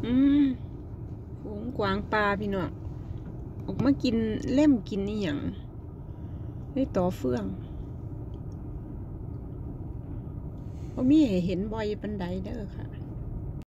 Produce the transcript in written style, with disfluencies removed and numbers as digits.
อืมฝูงกวางปลาพี่น้องออกมากินเล่มกินนี่อย่างได้ต่อเฟื่องบ่มีให้เห็นบ่อยปานใดเด้อค่ะ